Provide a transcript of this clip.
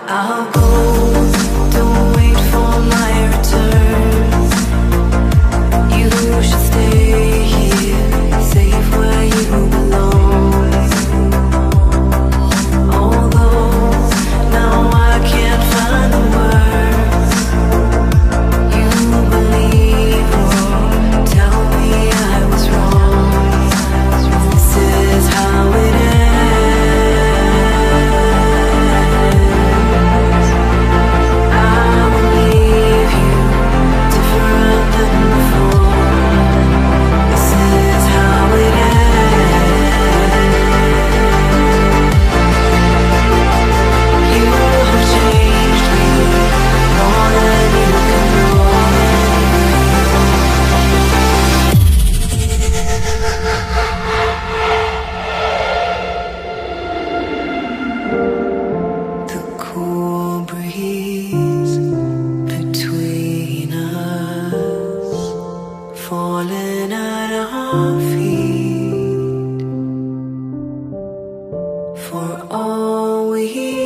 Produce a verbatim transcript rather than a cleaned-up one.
I'll go, don't wait for my return. You should stay here, safe where you belong. Although now I can't find the words you believe or tell me I was wrong. This is how it ends. I will leave you different than before. This is how it ends. You have changed me more than you can know. The cool breeze between us, falling at our feet. For all we